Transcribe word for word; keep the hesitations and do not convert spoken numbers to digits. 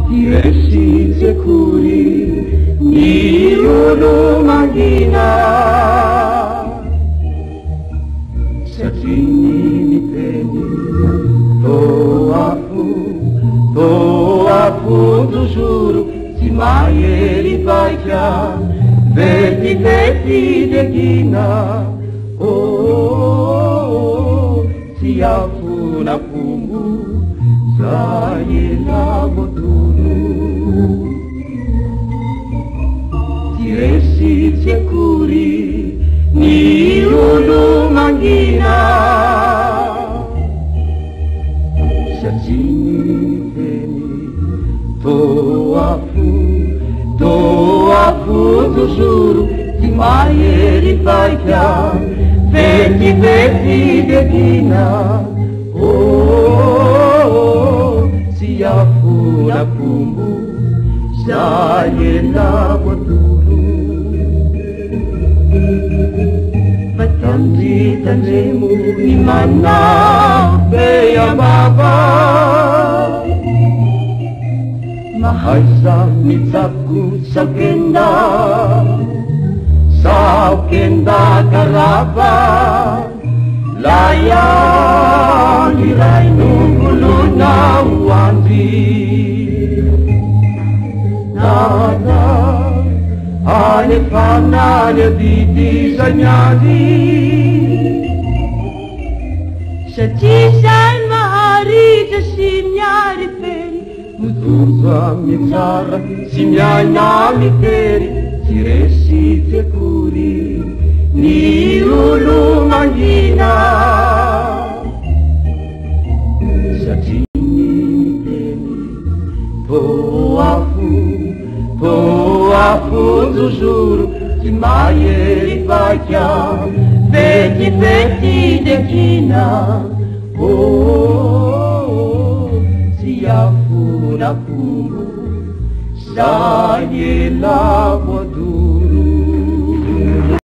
Ti resi securi ni olo manghina Sajini mi teni to afu to afu tu juro si mai eri paia vedi vedi de gina oh, oh, oh si afu na pumbu sai na botulu ti resi securi ni ulu manghina Sajini veni to afu to afu tu juro ti mai eri paia vedi vedi de gina oh, oh, oh si afu na pumbu sai na botulu Batanzi tanemu ni mana beya baba Mahal sa mitsaku sa kenda Sa kenda karaba Layang iray nunggulo na uwandi Nada Ane pananya di sanyadi Satisai mahari sa sinyari peri Mutusa mitsara simyanya miteri Siresi securi ni ulu manghina Sajini miteni to afu to afu tu juro ti mai eri paia vedi vedi de gina oh, oh, oh si afu na pumbu sai la botulu